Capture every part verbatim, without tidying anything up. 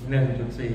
หนึ่งจุดสี่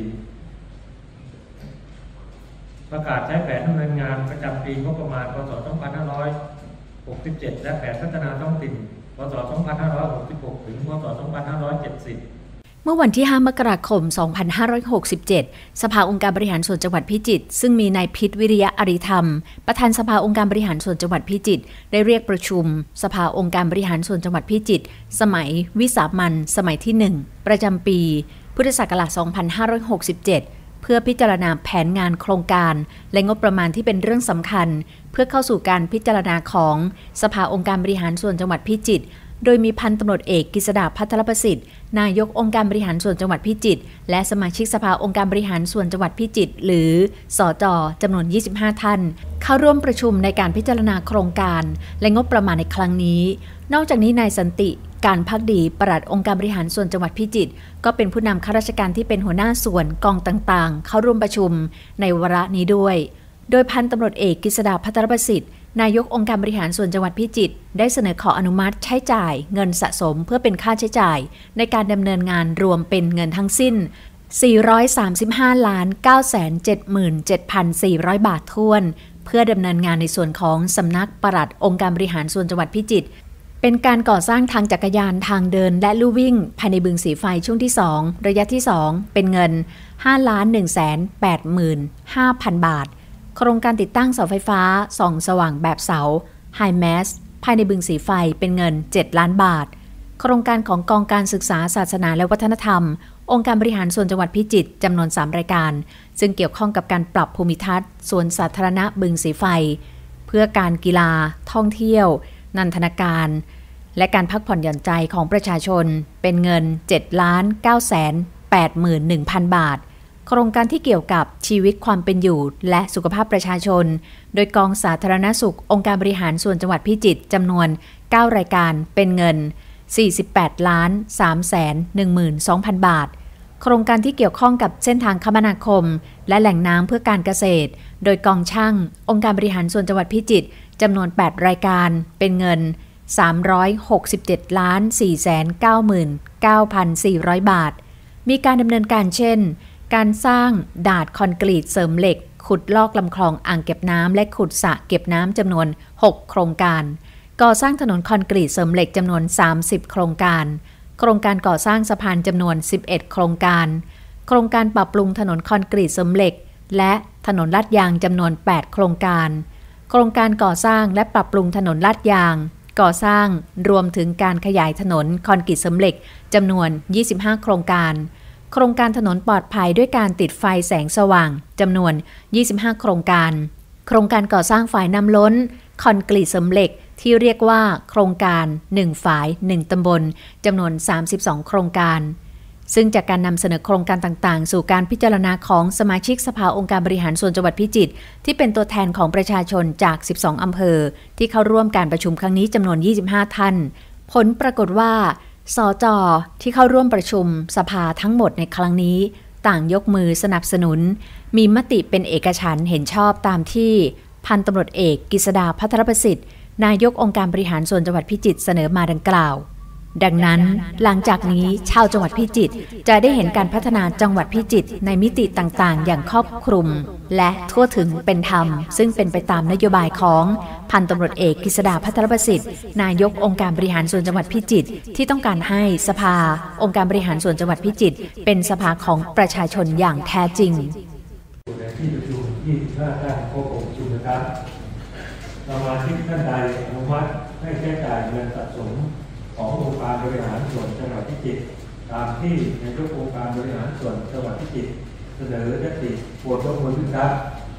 ประกาศใช้แผนดำเนินงานประจำปีงบประมาณพ.ศ. สองพันห้าร้อยหกสิบเจ็ด และแผนพัฒนาท้องถิ่นพ.ศ. สองพันห้าร้อยหกสิบหก ถึงพ.ศ. สองพันห้าร้อยเจ็ดสิบเมื่อวันที่ห้ามกราคมสองพันห้าร้อยหกสิบเจ็ดสภาองค์การบริหารส่วนจังหวัดพิจิตรซึ่งมีนายพิษวิริยะอริธรรมประธานสภาองค์การบริหารส่วนจังหวัดพิจิตรได้เรียกประชุมสภาองค์การบริหารส่วนจังหวัดพิจิตรสมัยวิสามัญสมัยที่หนึ่งประจำปีพุทธศักราชสองพันห้าร้อยหกสิบเจ็ดเพื่อพิจารณาแผนงานโครงการและงบประมาณที่เป็นเรื่องสำคัญเพื่อเข้าสู่การพิจารณาของสภาองค์การบริหารส่วนจังหวัดพิจิตรโดยมีพันตำรวจเอกกฤษดาภัทรประสิทธิ์นายกองค์การบริหารส่วนจังหวัดพิจิตรและสมาชิกสภาองค์การบริหารส่วนจังหวัดพิจิตรหรือสจ.จำนวนยี่สิบห้าท่านเข้าร่วมประชุมในการพิจารณาโครงการและงบประมาณในครั้งนี้นอกจากนี้นายสันติการภักดีปลัดองค์การบริหารส่วนจังหวัดพิจิตรก็เป็นผู้นำข้าราชการที่เป็นหัวหน้าส่วนกองต่างๆเข้าร่วมประชุมในวาระนี้ด้วยโดยพันตำรวจเอกกฤษดาภัทรประสิทธิ์นายกองค์การบริหารส่วนจังหวัดพิจิตรได้เสนอขออนุมัติใช้จ่ายเงินสะสมเพื่อเป็นค่าใช้จ่ายในการดำเนินงานรวมเป็นเงินทั้งสิ้น สี่ร้อยสามสิบห้าล้าน เก้าแสนเจ็ดหมื่นเจ็ดพันสี่ร้อย บาทถ้วนเพื่อดำเนินงานในส่วนของสำนักปลัดองค์การบริหารส่วนจังหวัดพิจิตรเป็นการก่อสร้างทางจักรยานทางเดินและลู่วิ่งภายในบึงสีไฟช่วงที่สองระยะที่สองเป็นเงิน ห้าล้าน หนึ่งแสนแปดหมื่นห้าพัน บาทโครงการติดตั้งเสาไฟฟ้าส่องสว่างแบบเสา High Mass ภายในบึงสีไฟเป็นเงินเจ็ดล้านบาทโครงการของกองการศึกษาศาสนาและวัฒนธรรมองค์การบริหารส่วนจังหวัดพิจิตรจำนวนสามรายการซึ่งเกี่ยวข้องกับการปรับภูมิทัศน์สวนสาธารณะบึงสีไฟเพื่อการกีฬาท่องเที่ยวนันทนาการและการพักผ่อนหย่อนใจของประชาชนเป็นเงิน เจ็ดล้าน เก้าแสนแปดหมื่นหนึ่งพัน บาทโครงการที่เกี่ยวกับชีวิตความเป็นอยู่และสุขภาพประชาชนโดยกองสาธารณสุของค์การบริหารส่วนจังหวัดพิจิตรจำนวนเก้ารายการเป็นเงิน สี่สิบแปดล้าน สามแสนหนึ่งหมื่นสองพัน บาทโครงการที่เกี่ยวข้องกับเส้นทางคมนาคมและแหล่งน้ำเพื่อการเกษตรโดยกองช่างองค์การบริหารส่วนจังหวัดพิจิตรจำนวนแปดรายการเป็นเงิน สามร้อยหกสิบเจ็ดล้าน สี่แสนเก้าหมื่นเก้าพันสี่ร้อย บาทมีการดำเนินการเช่นการสร้างดาดคอนกรีตเสริมเหล็กขุดลอกลำคลองอ่างเก็บน้ำและขุดสระเก็บน้ำจำนวนหกโครงการก่อสร้างถนนคอนกรีตเสริมเหล็กจำนวนสามสิบโครงการโครงการก่อสร้างสะพานจำนวนสิบเอ็ดโครงการโครงการปรับปรุงถนนคอนกรีตเสริมเหล็กและถนนลาดยางจำนวนแปดโครงการโครงการก่อสร้างและปรับปรุงถนนลาดยางก่อสร้างรวมถึงการขยายถนนคอนกรีตเสริมเหล็กจำนวนยี่สิบห้าโครงการโครงการถนนปลอดภัยด้วยการติดไฟแสงสว่างจำนวนยี่สิบห้าโครงการโครงการก่อสร้างฝายน้ำล้นคอนกรีตเสริมเหล็กที่เรียกว่าโครงการหนึ่งฝายหนึ่งตำบลจำนวนสามสิบสองโครงการซึ่งจากการนำเสนอโครงการต่างๆสู่การพิจารณาของสมาชิกสภาองค์การบริหารส่วนจังหวัดพิจิตรที่เป็นตัวแทนของประชาชนจากสิบสองอำเภอที่เข้าร่วมการประชุมครั้งนี้จำนวนยี่สิบห้าท่านผลปรากฏว่าสจ.ที่เข้าร่วมประชุมสภาทั้งหมดในครั้งนี้ต่างยกมือสนับสนุนมีมติเป็นเอกฉันท์เห็นชอบตามที่พันตำรวจเอกกฤษดาภัทรประสิทธิ์นายกองค์การบริหารส่วนจังหวัดพิจิตรเสนอมาดังกล่าวดังนั้นหลังจากนี้ชาวจังหวัดพิจิตรจะได้เห็นการพัฒนาจังหวัดพิจิตรในมิติต่างๆอย่างครอบคลุมและทั่วถึงเป็นธรรมซึ่งเป็นไปตามนโยบายของพันตำรวจเอกกฤษดาภัทรประสิทธิ์นายกองค์การบริหารส่วนจังหวัดพิจิตรที่ต้องการให้สภาองค์การบริหารส่วนจังหวัดพิจิตรเป็นสภาของประชาชนอย่างแท้จริงในที่ประชุมยี่สิบห้าท่านครบองค์ประชุมนะครับสมาชิกท่านใดอนุมัติให้ใช้จ่ายเงินสะสมขององค์การบริหารส่วนจังหวัดพิจิตรตามที่นายกองค์การบริหารส่วนจังหวัดพิจิตรเสนอยติโปรดยกมือขึ้นครับ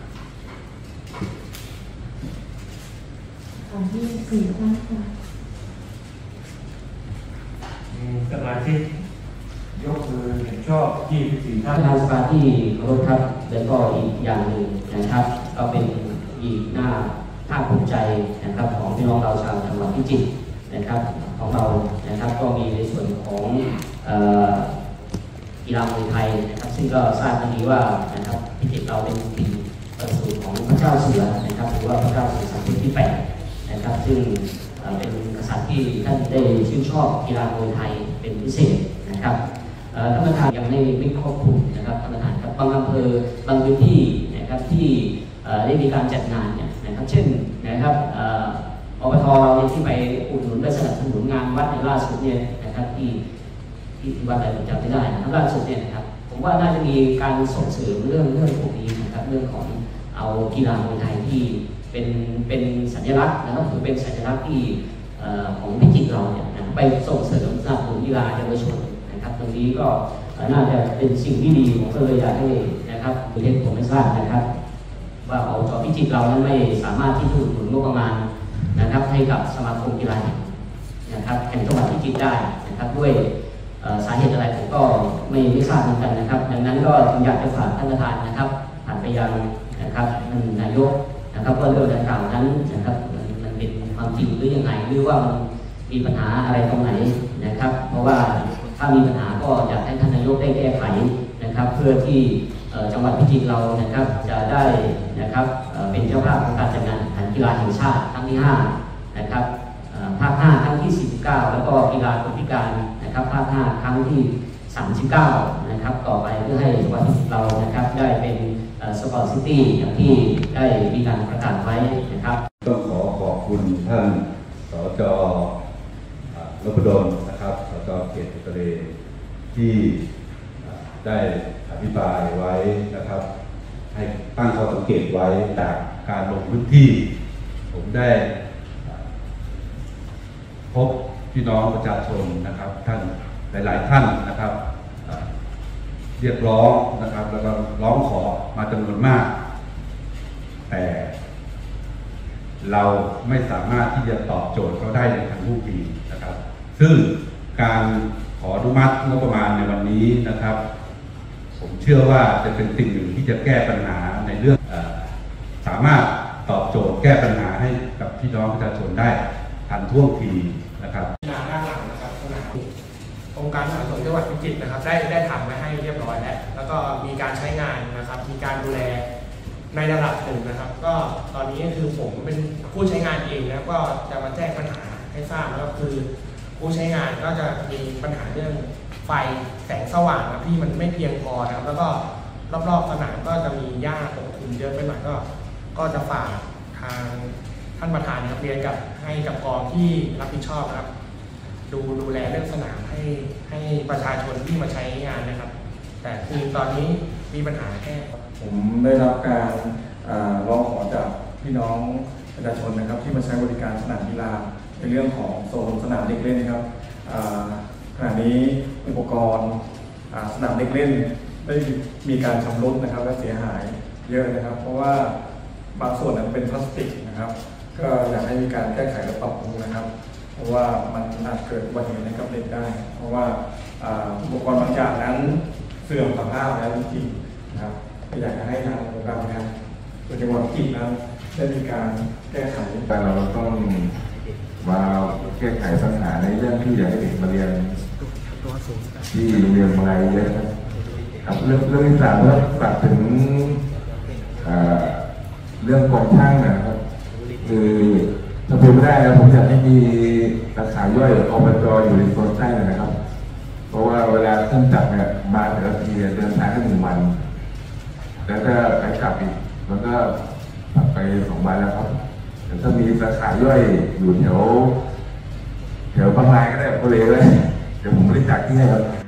ของที่สี่ท่านค่ะสมาชิกยกมือเห็นชอบยี่สิบสี่ท่านประธานสภาที่เคารพครับแล้วก็อีกอย่างหนึ่งนะครับก็เป็นอีกหน้าภาคภูมิใจนะครับของพี่น้องเราชาวจังหวัดพิจิตรนะครับของเรานะครับก็มีในส่วนของกีฬามวยไทยนะครับซึ่งก็ทราบกันดีว่านะครับพิจิตรเราเป็นถิ่นประสูติของพระเจ้าเสือนะครับหรือว่าพระเจ้าเสือสามที่แปดนะครับซึ่งเป็นกษัตริย์ที่ท่านได้ชื่นชอบกีฬามวยไทยเป็นพิเศษนะครับท่านประธานยังไม่ไม่ครอบคลุมนะครับท่านประธานครับบางอำเภอบางพื้นที่นะครับที่ได้มีการจัดงานเนี่ยนะครับเช่นนะครับอบตเราเนี่ยที่ไปอุดหนุนไปสนับสนุนงานวัดในล่าสุดเนี่ยนะครับที่ที่วัดอะไรผมจำไม่ได้นะครับล่าสุดเนี่ยนะครับผมว่าน่าจะมีการส่งเสริมเรื่องเรื่องพวกนี้นะครับเรื่องของเอากีฬามวยไทยที่เป็นเป็นสัญลักษณ์นะครับถือเป็นสัญลักษณ์ที่ของพิจิตรเราเนี่ยไปส่งเสริมสนับสนุนกีฬาเยาวชนนะครับตรงนี้ก็น่าจะเป็นสิ่งที่ดีผมก็เลยอยากให้นะครับประเทศผมไม่ทราบนะครับว่าอบจ.พิจิตรเรานั้นไม่สามารถที่จะอุดหนุนงบประมาณนะครับให้กับสมาคมกีฬานะครับแห่งจังหวัดพิจิตรได้นะครับด้วยสาเหตุอะไรผมก็ไม่ไม่ทราบเหมือนกันนะครับดังนั้นก็จึงอยากจะฝากท่านประธานนะครับผ่านไปยังนะครับท่านนายกนะครับว่าเรื่องดังกล่าวนั้นนะครับมันมันเป็นความจริงหรือยังไงหรือว่ามันมีปัญหาอะไรตรงไหนนะครับเพราะว่าถ้ามีปัญหาก็อยากให้ท่านนายกได้แก้ไขนะครับเพื่อที่จังหวัดพิจิตรเรานะครับจะได้นะครับเป็นเจ้าภาพของการจัดงานแข่งกีฬาแห่งชาติครั้งที่ห้านะครับภาคห้าครั้งที่สี่สิบเก้าแล้วก็กีฬาคนพิการนะครับภาคห้าครั้งที่สามสิบเก้านะครับต่อไปเพื่อให้จังหวัดพิจิตรเรานะครับได้เป็นสปอร์ตซิตี้อย่างที่ได้มีการประกาศไว้นะครับต้องขอขอบคุณท่านสจ.นพดลนะครับสจ.เขตอุตเรที่ได้อภิปรายไว้นะครับให้ตั้งข้อสังเกตไว้จากการลงพื้นที่ผมได้พบพี่น้องประชาชนนะครับท่านหลายๆท่านนะครับเรียกร้องนะครับแล้วก็ร้องขอมาจำนวนมากแต่เราไม่สามารถที่จะตอบโจทย์เขาได้ในทางรูปปีนะครับซึ่งการขออนุมัติงบประมาณในวันนี้นะครับผมเชื่อว่าจะเป็นสิ่งหนึ่งที่จะแก้ปัญหาในเรื่องเอ่อสามารถตอบโจทย์แก้ปัญหาให้กับพี่น้องประชาชนได้ทันท่วงทีนะครับด้านหลังนะครับสนามองค์การสาธารณสุขจังหวัดพิจิตรนะครับได้ได้ทำไว้ให้เรียบร้อยแล้วแล้วก็มีการใช้งานนะครับมีการดูแลในระดับหนึ่งนะครับก็ตอนนี้คือผมเป็นผู้ใช้งานเองแล้วก็จะมาแจ้งปัญหาให้ทราบแล้วคือผู้ใช้งานก็จะมีปัญหาเรื่องไฟแสงสว่างนะที่มันไม่เพียงพอนะครับแล้วก็รอบๆสนามก็จะมีหญ้าปกคลุมเยอะไปหน่อยก็ก็จะฝากทางท่านประธานครับเรียนกับให้กับกองที่รับผิดชอบนะครับดูดูแลเรื่องสนามให้ให้ประชาชนที่มาใช้งานนะครับแต่คือตอนนี้มีปัญหาแค่ผมได้รับการร้องขอจากพี่น้องประชาชนนะครับที่มาใช้บริการสนามกีฬาในเรื่องของโซนสนามเด็กเล่นนะครับขณะนี้อุปกรณ์สนามเด็กเล่นได้มีการชำรุดนะครับและเสียหายเยอะนะครับเพราะว่าบางส่วนนั้นเป็นพลาสติกนะครับก็อยากให้มีการแก้ไขและปรับปรุงนะครับเพราะว่ามันอาจเกิดอุบัติเหตุกับเด็กได้เพราะว่าอุปกรณ์บางอย่างนั้นเสื่อมสภาพแล้วจริงๆนะครับก็อยากจะให้ทางองค์การบริหารส่วนจังหวัดพิจิตรนั้นได้มีการแก้ไขแต่เราต้องมาแก้ไขปัญหาในเรื่องที่อยากให้เด็กมาเรียนที่โรงเรียนมาลัยเยอะครับเรื่องเรื่องที่สามก็ฝากถึงเรื่องกองช่างนะครับคือถ้าเป็นไม่ได้นะผมอยากให้มีสาขาย่อยอบจ.อยู่ในโซนใต้นะครับเพราะว่าเวลาท่านจัดเนี่ยมาแต่ละทีเดินทางแค่หนึ่งวันแล้วก็ไปกลับอีกแล้วก็ไปสองวันแล้วครับแต่ถ้ามีสาขาย่อยอยู่แถวแถวบางรายก็ได้ก็เลยเลยเดี๋ยวผมบริจาคที่ให้ครับ